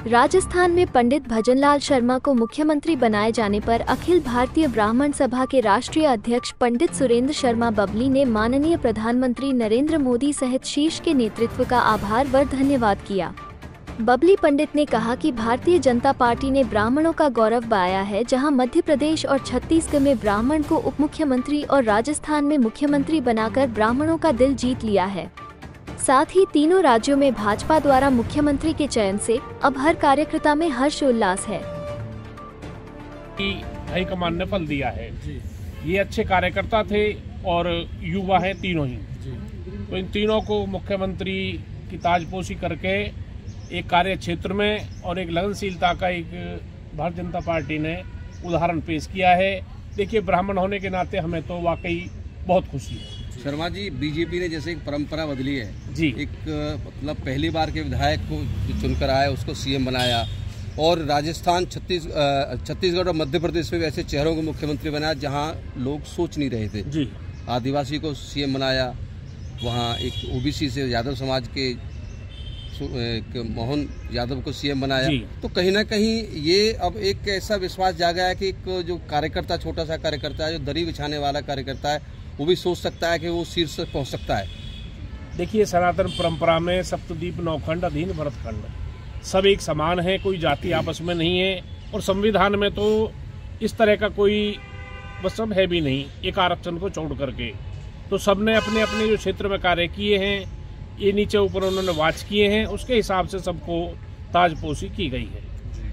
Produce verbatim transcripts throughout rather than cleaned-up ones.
राजस्थान में पंडित भजनलाल शर्मा को मुख्यमंत्री बनाए जाने पर अखिल भारतीय ब्राह्मण सभा के राष्ट्रीय अध्यक्ष पंडित सुरेंद्र शर्मा बबली ने माननीय प्रधानमंत्री नरेंद्र मोदी सहित शीर्ष के नेतृत्व का आभार व धन्यवाद किया। बबली पंडित ने कहा कि भारतीय जनता पार्टी ने ब्राह्मणों का गौरव बढ़ाया है, जहां मध्य प्रदेश और छत्तीसगढ़ में ब्राह्मण को उप मुख्यमंत्री और राजस्थान में मुख्यमंत्री बनाकर ब्राह्मणों का दिल जीत लिया है। साथ ही तीनों राज्यों में भाजपा द्वारा मुख्यमंत्री के चयन से अब हर कार्यकर्ता में हर्ष उल्लास है। हाईकमान ने फल दिया है। ये अच्छे कार्यकर्ता थे और युवा है तीनों ही, तो इन तीनों को मुख्यमंत्री की ताजपोशी करके एक कार्य क्षेत्र में और एक लगनशीलता का एक भारतीय जनता पार्टी ने उदाहरण पेश किया है। देखिए, ब्राह्मण होने के नाते हमें तो वाकई बहुत खुशी है। शर्मा जी, बीजेपी ने जैसे एक परंपरा बदली है जी, एक मतलब पहली बार के विधायक को जो चुनकर आया उसको सीएम बनाया, और राजस्थान, छत्तीस छत्तीसगढ़ और मध्य प्रदेश में भी ऐसे चेहरों को मुख्यमंत्री बनाया जहां लोग सोच नहीं रहे थे जी। आदिवासी को सीएम बनाया, वहां एक ओबीसी से यादव समाज के एक मोहन यादव को सीएम बनाया। तो कहीं ना कहीं ये अब एक ऐसा विश्वास जागा है कि एक जो कार्यकर्ता, छोटा सा कार्यकर्ता है, जो दरी बिछाने वाला कार्यकर्ता है, वो भी सोच सकता है कि वो शीर्ष तक पहुंच सकता है। देखिए, सनातन परंपरा में सप्तद्वीप नौखंड अधीन भरतखंड सब एक समान है, कोई जाति आपस में नहीं है, और संविधान में तो इस तरह का कोई बस सब है भी नहीं, एक आरक्षण को छोड़ करके। तो सबने अपने अपने जो क्षेत्र में कार्य किए हैं, ये नीचे ऊपर उन्होंने वाच किए हैं, उसके हिसाब से सबको ताजपोशी की गई है।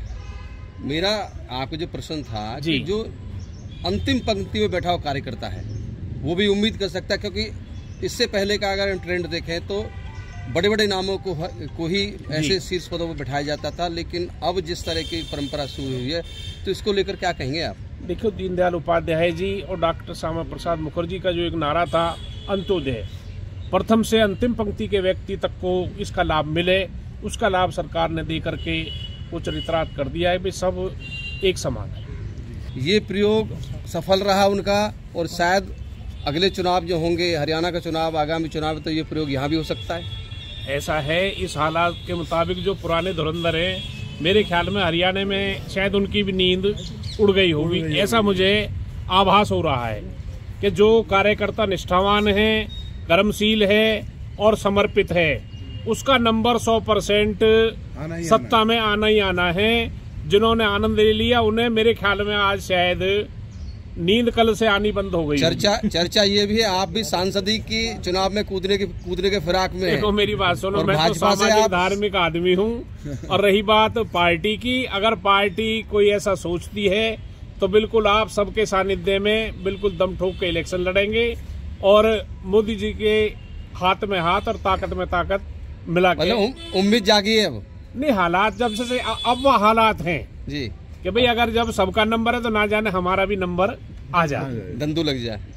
मेरा आपको जो प्रश्न था कि जो अंतिम पंक्ति में बैठा हुआ कार्यकर्ता है वो भी उम्मीद कर सकता है, क्योंकि इससे पहले का अगर हम ट्रेंड देखें तो बड़े बड़े नामों को को ही ऐसे शीर्ष पदों पर बैठाया जाता था, लेकिन अब जिस तरह की परंपरा शुरू हुई है तो इसको लेकर क्या कहेंगे आप? देखो, दीनदयाल उपाध्याय जी और डॉक्टर श्यामा प्रसाद मुखर्जी का जो एक नारा था, अंत्योदय, प्रथम से अंतिम पंक्ति के व्यक्ति तक को इसका लाभ मिले, उसका लाभ सरकार ने दे करके वो चरितार्थ कर दिया है भी सब एक समान है। ये प्रयोग सफल रहा उनका, और शायद अगले चुनाव जो होंगे, हरियाणा का चुनाव, आगामी चुनाव, तो ये प्रयोग यहाँ भी हो सकता है। ऐसा है, इस हालात के मुताबिक जो पुराने धुरंधर हैं, मेरे ख्याल में हरियाणा में शायद उनकी भी नींद उड़ गई होगी, ऐसा मुझे आभास हो रहा है कि जो कार्यकर्ता निष्ठावान है, कर्मशील है और समर्पित है, उसका नंबर सौ परसेंट सत्ता में आना ही आना है। जिन्होंने आनंद ले लिया उन्हें मेरे ख्याल में आज शायद नींद कल से आनी बंद हो गई। चर्चा चर्चा ये भी है, आप भी सांसदी की चुनाव में कूदने के कूदने के फिराक में। देखो, मेरी बात सुनो, मैं तो सामाजिक धार्मिक आदमी हूँ, और रही बात पार्टी की, अगर पार्टी कोई ऐसा सोचती है तो बिल्कुल आप सबके सानिध्य में बिल्कुल दम ठोक के इलेक्शन लड़ेंगे, और मोदी जी के हाथ में हाथ और ताकत में ताकत मिला के। उम्मीद जागी है अब? नहीं, हालात जब से अब वह हालात हैं जी कि भाई अगर जब सबका नंबर है तो ना जाने हमारा भी नंबर आ जाए, दंदू लग जाए।